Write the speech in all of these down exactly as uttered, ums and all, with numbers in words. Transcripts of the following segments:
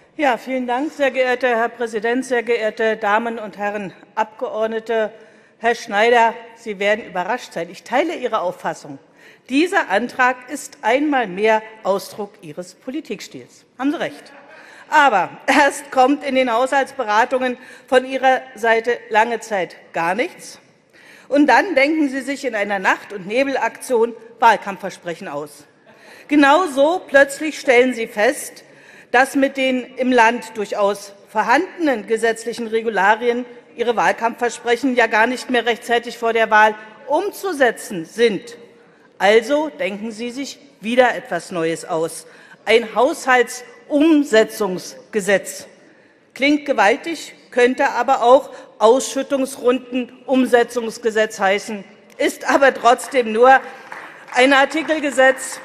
Ja, vielen Dank, sehr geehrter Herr Präsident, sehr geehrte Damen und Herren Abgeordnete. Herr Schneider, Sie werden überrascht sein. Ich teile Ihre Auffassung. Dieser Antrag ist einmal mehr Ausdruck Ihres Politikstils. Haben Sie recht. Aber erst kommt in den Haushaltsberatungen von Ihrer Seite lange Zeit gar nichts. Und dann denken Sie sich in einer Nacht- und Nebelaktion Wahlkampfversprechen aus. Genauso plötzlich stellen Sie fest, dass mit den im Land durchaus vorhandenen gesetzlichen Regularien Ihre Wahlkampfversprechen ja gar nicht mehr rechtzeitig vor der Wahl umzusetzen sind. Also denken Sie sich wieder etwas Neues aus. Ein Haushaltsumsetzungsgesetz. Klingt gewaltig, könnte aber auch Ausschüttungsrundenumsetzungsgesetz heißen, ist aber trotzdem nur ein Artikelgesetz,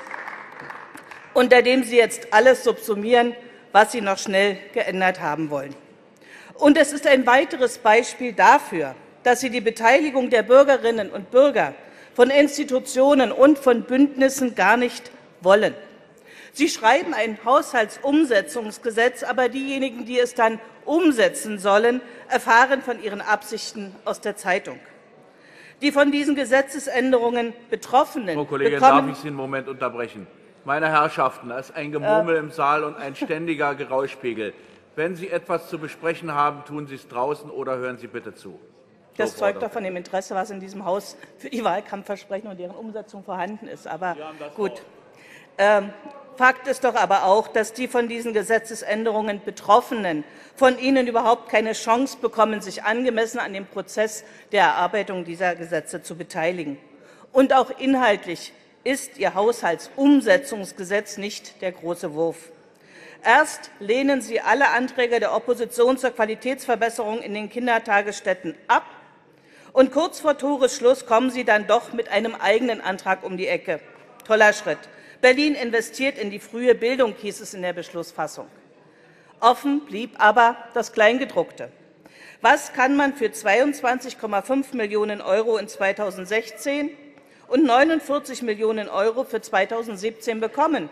unter dem Sie jetzt alles subsumieren, was Sie noch schnell geändert haben wollen. Und es ist ein weiteres Beispiel dafür, dass Sie die Beteiligung der Bürgerinnen und Bürger von Institutionen und von Bündnissen gar nicht wollen. Sie schreiben ein Haushaltsumsetzungsgesetz, aber diejenigen, die es dann umsetzen sollen, erfahren von ihren Absichten aus der Zeitung. Die von diesen Gesetzesänderungen Betroffenen Frau Kollegin, darf ich Sie einen Moment unterbrechen? Meine Herrschaften, da ist ein Gemurmel im Saal und ein ständiger Geräuschpegel. Wenn Sie etwas zu besprechen haben, tun Sie es draußen oder hören Sie bitte zu. Das so, zeugt doch von dem Interesse, was in diesem Haus für die Wahlkampfversprechen und deren Umsetzung vorhanden ist. Aber gut. Ähm, Fakt ist doch aber auch, dass die von diesen Gesetzesänderungen Betroffenen von Ihnen überhaupt keine Chance bekommen, sich angemessen an dem Prozess der Erarbeitung dieser Gesetze zu beteiligen. Und auch inhaltlich ist Ihr Haushaltsumsetzungsgesetz nicht der große Wurf. Erst lehnen Sie alle Anträge der Opposition zur Qualitätsverbesserung in den Kindertagesstätten ab, und kurz vor Toresschluss kommen Sie dann doch mit einem eigenen Antrag um die Ecke. Toller Schritt. Berlin investiert in die frühe Bildung, hieß es in der Beschlussfassung. Offen blieb aber das Kleingedruckte. Was kann man für zweiundzwanzig Komma fünf Millionen Euro in zweitausendsechzehn und neunundvierzig Millionen Euro für zweitausendsiebzehn bekommen?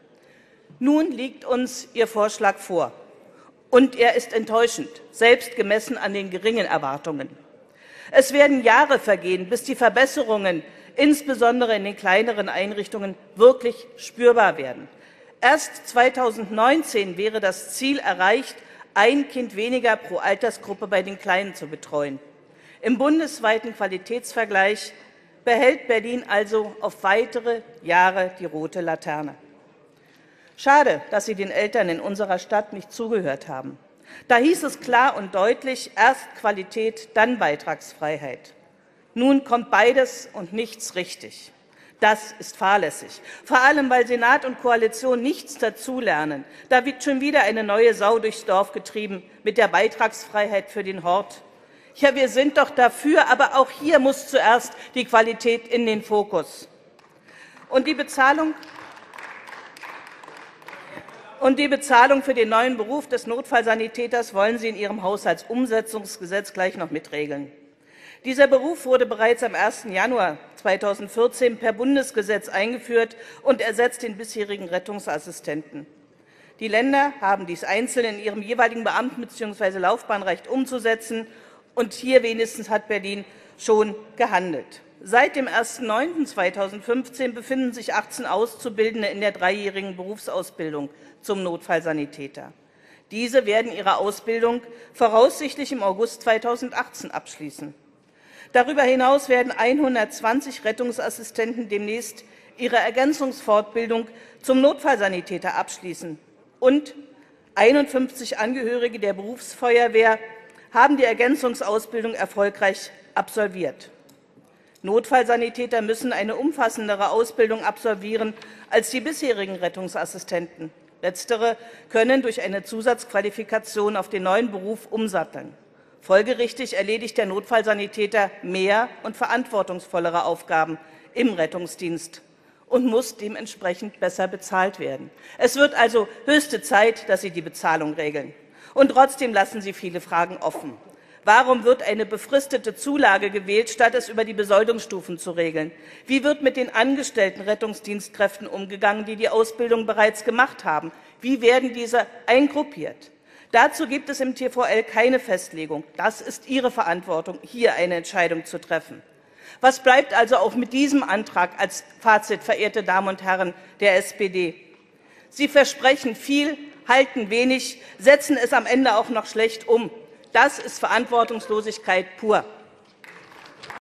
Nun liegt uns Ihr Vorschlag vor, und er ist enttäuschend, selbst gemessen an den geringen Erwartungen. Es werden Jahre vergehen, bis die Verbesserungen insbesondere in den kleineren Einrichtungen wirklich spürbar werden. Erst zweitausendneunzehn wäre das Ziel erreicht, ein Kind weniger pro Altersgruppe bei den Kleinen zu betreuen. Im bundesweiten Qualitätsvergleich behält Berlin also auf weitere Jahre die rote Laterne. Schade, dass Sie den Eltern in unserer Stadt nicht zugehört haben. Da hieß es klar und deutlich, erst Qualität, dann Beitragsfreiheit. Nun kommt beides und nichts richtig. Das ist fahrlässig, vor allem weil Senat und Koalition nichts dazulernen. Da wird schon wieder eine neue Sau durchs Dorf getrieben mit der Beitragsfreiheit für den Hort. Ja, wir sind doch dafür, aber auch hier muss zuerst die Qualität in den Fokus. Und die Bezahlung Und die Bezahlung für den neuen Beruf des Notfallsanitäters wollen Sie in Ihrem Haushaltsumsetzungsgesetz gleich noch mitregeln. Dieser Beruf wurde bereits am ersten Januar zweitausendvierzehn per Bundesgesetz eingeführt und ersetzt den bisherigen Rettungsassistenten. Die Länder haben dies einzeln in ihrem jeweiligen Beamten- bzw. Laufbahnrecht umzusetzen, und hier wenigstens hat Berlin schon gehandelt. Seit dem ersten neunten zweitausendfünfzehn befinden sich achtzehn Auszubildende in der dreijährigen Berufsausbildung zum Notfallsanitäter. Diese werden ihre Ausbildung voraussichtlich im August zweitausendachtzehn abschließen. Darüber hinaus werden hundertzwanzig Rettungsassistenten demnächst ihre Ergänzungsfortbildung zum Notfallsanitäter abschließen, und einundfünfzig Angehörige der Berufsfeuerwehr haben die Ergänzungsausbildung erfolgreich absolviert. Notfallsanitäter müssen eine umfassendere Ausbildung absolvieren als die bisherigen Rettungsassistenten. Letztere können durch eine Zusatzqualifikation auf den neuen Beruf umsatteln. Folgerichtig erledigt der Notfallsanitäter mehr und verantwortungsvollere Aufgaben im Rettungsdienst und muss dementsprechend besser bezahlt werden. Es wird also höchste Zeit, dass Sie die Bezahlung regeln. Und trotzdem lassen Sie viele Fragen offen. Warum wird eine befristete Zulage gewählt, statt es über die Besoldungsstufen zu regeln? Wie wird mit den angestellten Rettungsdienstkräften umgegangen, die die Ausbildung bereits gemacht haben? Wie werden diese eingruppiert? Dazu gibt es im T V L keine Festlegung. Das ist Ihre Verantwortung, hier eine Entscheidung zu treffen. Was bleibt also auch mit diesem Antrag als Fazit, verehrte Damen und Herren der S P D? Sie versprechen viel, halten wenig, setzen es am Ende auch noch schlecht um. Das ist Verantwortungslosigkeit pur.